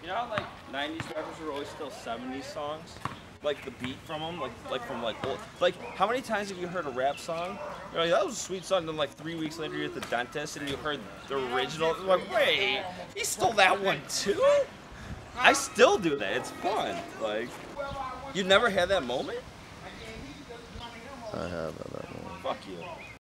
You know how, like, 90s rappers were always still 70s songs? Like the beat from them, like from like old, like how many times have you heard a rap song? You're like, that was a sweet song. Then like 3 weeks later, you're at the dentist and you heard the original. You're like, wait, he stole that one too? I still do that. It's fun. Like, you never had that moment? I have that moment. Fuck you.